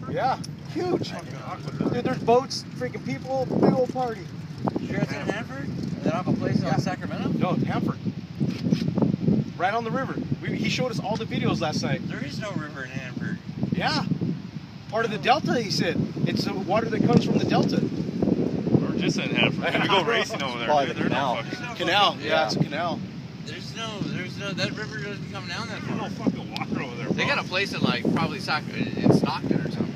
Yeah, huge. Dude, there's boats, freaking people, big old party. Sure it's in Hanford? They don't have a place in Sacramento? No, Hanford. Right on the river. He showed us all the videos last night. There is no river in Hanford. Yeah. Part of the delta, he said. It's the water that comes from the delta. We're just in Hanford. We go racing over there. Probably the canal. Canal. Yeah, it's a canal. There's no, that river doesn't come down that There's far. no fucking water over there, bro. They got a place in like probably in Stockton or something.